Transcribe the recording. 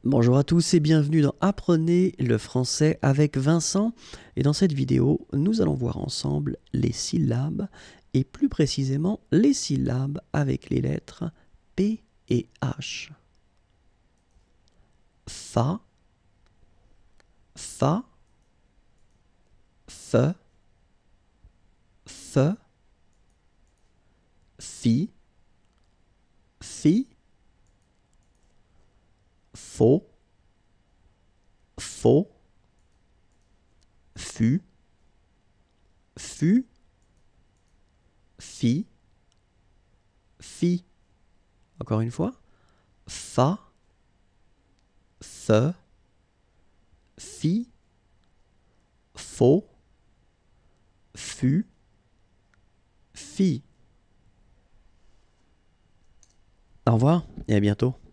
Bonjour à tous et bienvenue dans Apprenez le français avec Vincent. Et dans cette vidéo, nous allons voir ensemble les syllabes et plus précisément les syllabes avec les lettres P et H. Fa, fa, fe, fe, fi, fi, faux, faux, fu, fu, fi, fi. Encore une fois. Fa, fe, fi, faux, fu, fi. Au revoir et à bientôt.